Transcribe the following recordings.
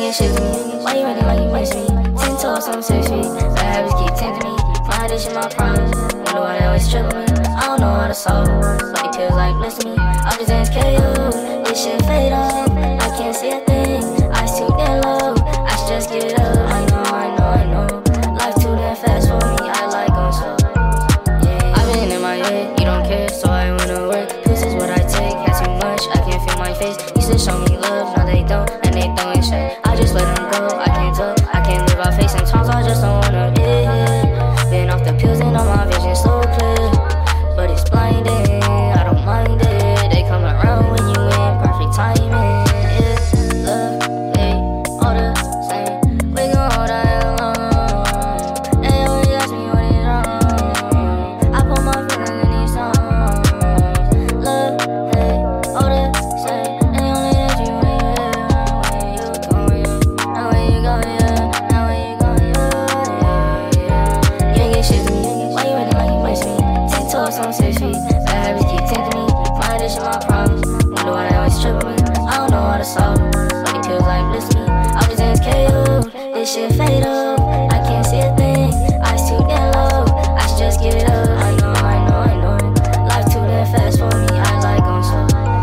ain't shit to me. Why you acting like you miss me? 10 toes, some 6 feet. Bad habits keep tempting me. My addiction, my problems. Wonder why they always triple me. I don't know how to solve it. But it feels like bliss me. I'm just in KO. This shit fade up. I can't see a thing. Eyes too damn low. I should just give it up. I know. Life too damn fast for me. I like going slow. Yeah. I've been in my head. You don't care, so I wanna work. This is what I take. Had too much. I can't feel my face. Used to show me love. Now they don't. And they throwing shit. I just let them go. I can't tell. I can't live out face. Sometimes I just don't wanna live. Been off the pills and all my vision so clear. But it's blinding. I don't mind it. They come around when you in perfect timing. Yeah, love, they all the same. We gon' hold that alone. They always ask me what is wrong. I put my feelings in these songs. Love, they all the same. They only ask you when you here. Now where you going, now where you going, yeah. You ain't get shit to me. Why you acting like you miss me? 10 toes, some 6 feet. Bad habits keep tempting me. My addiction, my problems. Wonder why they always triple me. I don't know how to solve it. But it feels like bliss me. I'm just in KO. This shit fade up. I can't see a thing. Eyes too damn low. I should just give it up. I know. Life too damn fast for me. I like going slow.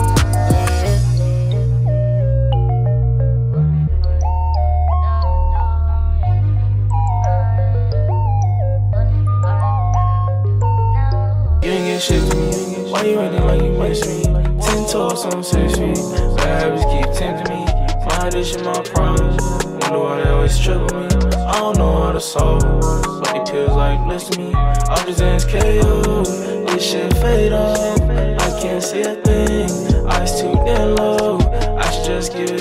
You ain't get shit to me. Why you acting like you miss me? 10 toes, some 6 feet. Bad habits keep tempting me. My addiction, my problems. Wonder why they always triple me. I don't know how to solve it. But it feels like bliss to me. I'm just in KO. This shit fade up. I can't see a thing. Eyes too damn low. I should just give it